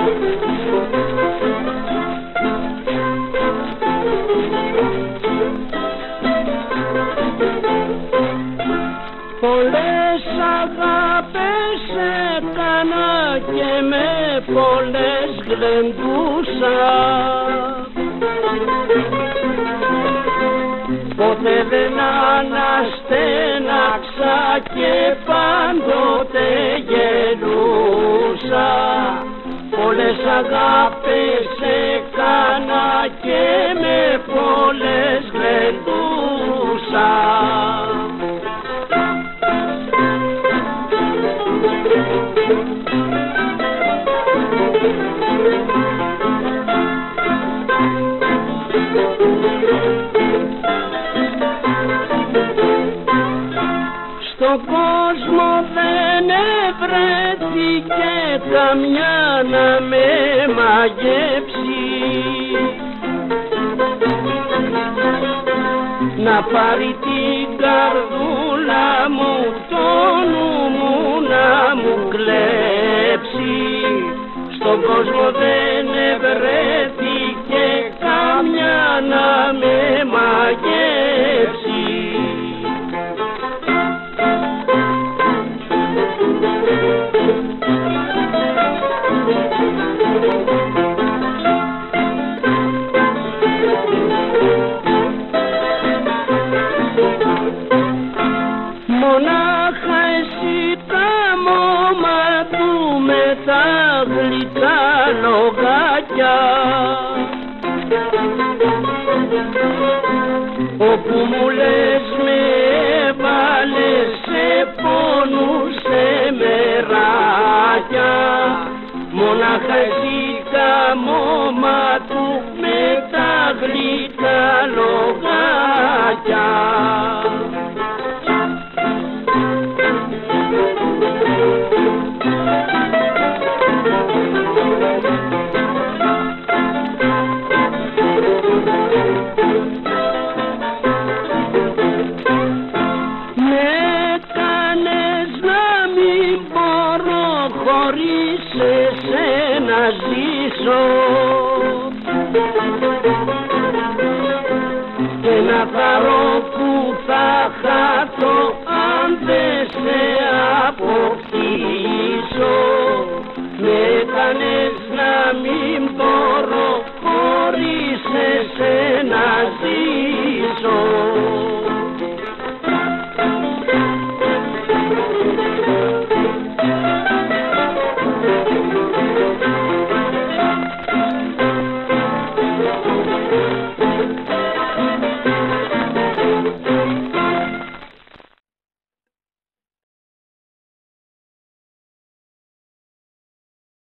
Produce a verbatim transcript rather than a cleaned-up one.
Πολλές αγάπες έκανα και με πολλές γλεντούσα, ποτέ δεν αναστέναξα και πάντοτε γελούσα. Πολλές αγάπες έκανα και με πολλές γλεντούσα. Στον κόσμο δεν ευρέθηκε καμιά να με μαγεύσει, να πάρει την καρδούλα μου, το νου μου να μου κλέψει. Στον κόσμο δεν ευρέθηκε καμιά να με μαγεύσει. Μονάχα εσύ τα μόμα του με τα γλυκά λογάκια, όπου μου λέει